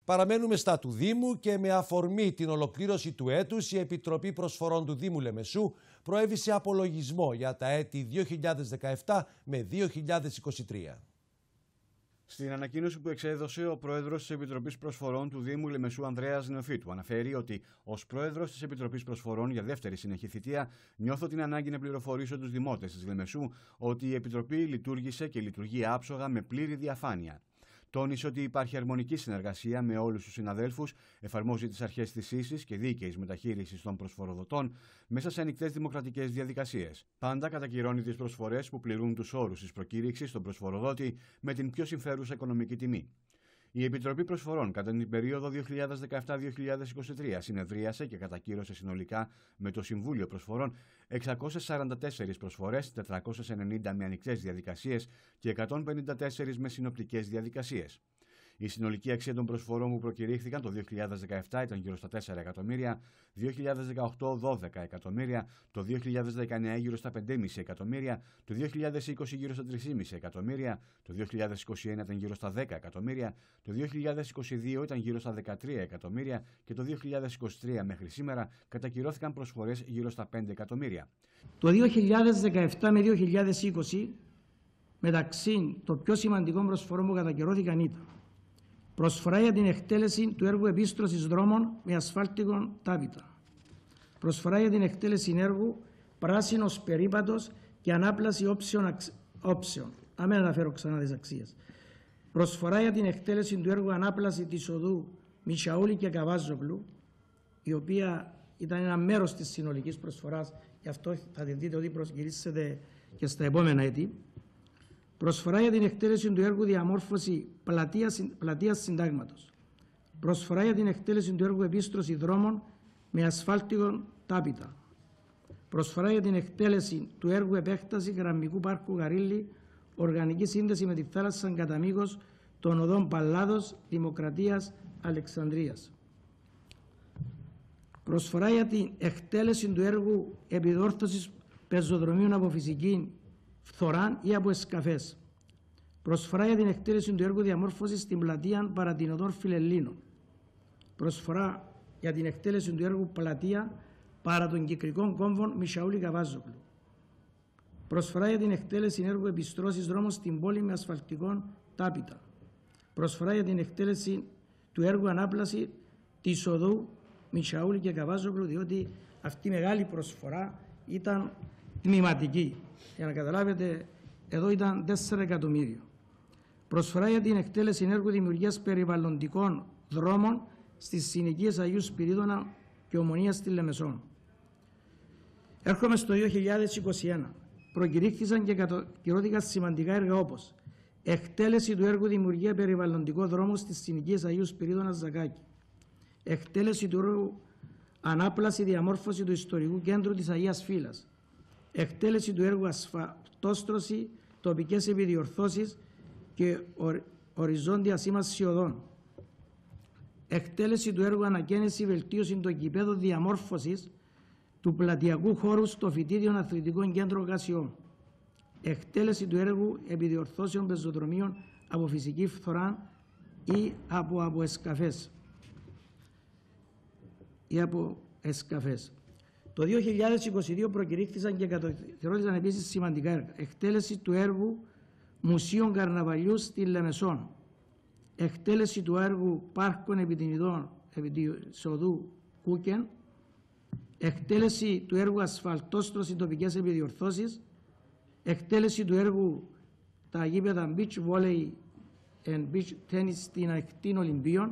Παραμένουμε στα του Δήμου και με αφορμή την ολοκλήρωση του έτους η Επιτροπή Προσφορών του Δήμου Λεμεσού προέβησε απολογισμό για τα έτη 2017 με 2023. Στην ανακοίνωση που εξέδωσε ο πρόεδρος της Επιτροπής Προσφορών του Δήμου Λεμεσού, Ανδρέας Νεοφίτου, αναφέρει ότι ως πρόεδρος της Επιτροπής Προσφορών για δεύτερη συνεχή θητεία, νιώθω την ανάγκη να πληροφορήσω τους δημότες της Λεμεσού ότι η Επιτροπή λειτουργήσε και λειτουργεί άψογα με πλήρη διαφάνεια. Τόνισε ότι υπάρχει αρμονική συνεργασία με όλους τους συναδέλφους, εφαρμόζει τις αρχές της ίσης και δίκαιης μεταχείρισης των προσφοροδοτών μέσα σε ανοιχτές δημοκρατικές διαδικασίες. Πάντα κατακυρώνει τις προσφορές που πληρούν τους όρους της προκήρυξης στον προσφοροδότη με την πιο συμφέρουσα οικονομική τιμή. Η Επιτροπή Προσφορών κατά την περίοδο 2017-2023 συνεδρίασε και κατακύρωσε συνολικά με το Συμβούλιο Προσφορών 644 προσφορές, 490 με ανοιχτές διαδικασίες και 154 με συνοπτικές διαδικασίες. Η συνολική αξία των προσφορών που προκηρύχθηκαν το 2017 ήταν γύρω στα 4 εκατομμύρια, 2018 12 εκατομμύρια, το 2019 γύρω στα 5,5 εκατομμύρια, το 2020 γύρω στα 3,5 εκατομμύρια, το 2021 ήταν γύρω στα 10 εκατομμύρια, το 2022 ήταν γύρω στα 13 εκατομμύρια και το 2023 μέχρι σήμερα κατακυρώθηκαν προσφορές γύρω στα 5 εκατομμύρια. Το 2017 με 2020 μεταξύ των πιο σημαντικών προσφορών που κατακυρώθηκαν ήταν προσφορά για την εκτέλεση του έργου επίστρωσης δρόμων με ασφάλτικο τάπητα. Προσφορά για την εκτέλεση έργου πράσινος περίπατος και ανάπλαση όψεων. Να μην αναφέρω ξανά τις αξίες. Προσφορά για την εκτέλεση του έργου ανάπλαση της οδού Μιτσαούλη και Καβάζογλου, η οποία ήταν ένα μέρος της συνολικής προσφοράς, γι' αυτό θα τη δείτε ότι προσγυρίσετε και στα επόμενα έτη. Προσφορά για την εκτέλεση του έργου διαμόρφωση πλατείας Συντάγματος. Προσφορά για την εκτέλεση του έργου επίστρωση δρόμων με ασφάλτικο τάπητα. Προσφορά για την εκτέλεση του έργου επέκταση γραμμικού πάρκου Γαρίλη, οργανική σύνδεση με τη θάλασσα κατά μήκος των οδών Παλάδος, Δημοκρατίας, Αλεξανδρίας. Προσφορά για την εκτέλεση του έργου επιδόρθωσης πεζοδρομίων από φυσική φθοράν ή από εσκαφές. Προσφορά για την εκτέλεση του έργου διαμόρφωσης στην πλατεία Παρατηνοδόρ Φιλελλήνων. Προσφορά για την εκτέλεση του έργου πλατεία παρά των κυκλικών κόμβων Μιτσαούλη Καβάζογλου. Προσφορά για την εκτέλεση έργου επιστρώσης δρόμων στην πόλη με ασφαλτικών τάπητα. Προσφορά για την εκτέλεση του έργου ανάπλαση της οδού Μιτσαούλη και Καβάζογλου, διότι αυτή η μεγάλη προσφορά ήταν τμηματική. Για να καταλάβετε, εδώ ήταν 4 εκατομμύρια. Προσφορά για την εκτέλεση έργου δημιουργίας περιβαλλοντικών δρόμων στις συνοικίες Αγίου Σπυρίδωνα και Ομονίας στη Λεμεσόν. Έρχομαι στο 2021. Προκηρύχθησαν και κατακυρώθηκαν σημαντικά έργα όπως εκτέλεση του έργου δημιουργία περιβαλλοντικών δρόμων στις συνοικίες Αγίου Σπυρίδωνα Ζακάκη. Εκτέλεση του έργου ανάπλαση διαμόρφωση του ιστορικού κέντρου της Αγίας Φύλας. Εκτέλεση του έργου ασφαλτόστρωση, τοπικές επιδιορθώσεις και οριζόντια σήμανση οδών. Εκτέλεση του έργου ανακαίνιση βελτίωση των κηπέδων διαμόρφωσης του πλατειακού χώρου στο φοιτήριο Αθλητικών Κέντρων Γασιών. Εκτέλεση του έργου επιδιορθώσεων πεζοδρομίων από φυσική φθορά ή από εσκαφές. Το 2022 προκηρύχθησαν και κατακυρώθηκαν επίσης σημαντικά έργα. Εκτέλεση του έργου Μουσείων Καρναβαλιού στη Λεμεσόν. Εκτέλεση του έργου Πάρκων επί της οδού Κούκεν. Εκτέλεση του έργου ασφαλτόστρωση τοπικές επιδιορθώσεις. Εκτέλεση του έργου τα γήπεδα Beach Volley and Beach Tennis στην Ακτίν Ολυμπίων.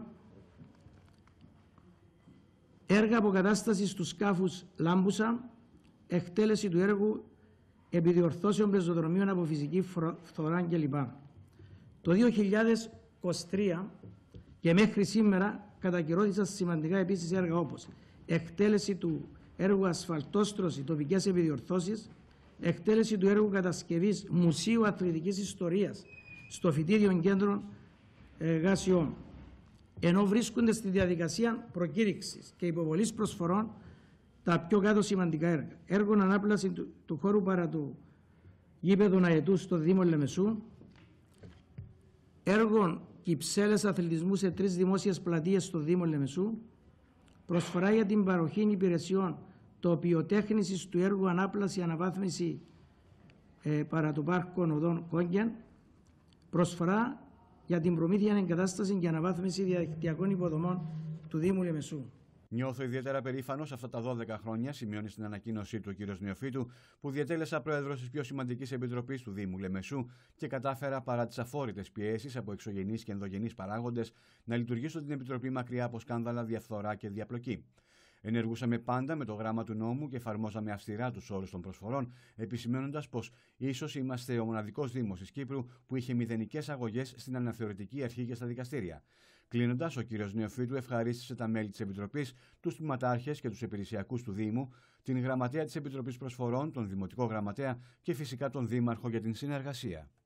Έργα αποκατάστασης του σκάφους Λάμπουσα, εκτέλεση του έργου επιδιορθώσεων πεζοδρομίων από φυσική φθορά κλπ. Το 2023 και μέχρι σήμερα κατακυρώθησαν σημαντικά επίσης έργα όπως εκτέλεση του έργου ασφαλτόστρωση τοπικές επιδιορθώσεις, εκτέλεση του έργου κατασκευής Μουσείου Αθλητικής Ιστορίας στο Φοιτήριο Κέντρων Εργασιών, ενώ βρίσκονται στη διαδικασία προκήρυξης και υποβολής προσφορών τα πιο κάτω σημαντικά έργα. Έργων ανάπλαση του χώρου παρά του γήπεδου Αετού στο Δήμο Λεμεσού, έργων κυψέλες αθλητισμού σε 3 δημόσιες πλατείες στο Δήμο Λεμεσού, προσφορά για την παροχή υπηρεσιών τοπιοτέχνησης του έργου ανάπλαση αναβάθμιση παρά το πάρκο οδών Κόγγεν, προσφορά για την προμήθεια, εγκατάσταση και αναβάθμιση διαδικτυακών υποδομών του Δήμου Λεμεσού. Νιώθω ιδιαίτερα περήφανος αυτά τα 12 χρόνια, σημειώνει στην ανακοίνωσή του ο κ. Νεοφύτου, που διατέλεσα πρόεδρος της πιο σημαντικής επιτροπής του Δήμου Λεμεσού και κατάφερα παρά τις αφόρητες πιέσεις από εξωγενείς και ενδογενείς παράγοντες να λειτουργήσω την επιτροπή μακριά από σκάνδαλα, διαφθορά και διαπλοκή. Ενεργούσαμε πάντα με το γράμμα του νόμου και εφαρμόζαμε αυστηρά τους όρους των προσφορών, επισημαίνοντας πως ίσως είμαστε ο μοναδικός Δήμος της Κύπρου που είχε μηδενικές αγωγές στην αναθεωρητική αρχή και στα δικαστήρια. Κλείνοντας, ο κ. Νεοφύτου ευχαρίστησε τα μέλη της Επιτροπής, τους τμήματάρχες και τους υπηρεσιακούς του Δήμου, την γραμματέα της Επιτροπής Προσφορών, τον Δημοτικό Γραμματέα και φυσικά τον Δήμαρχο για την συνεργασία.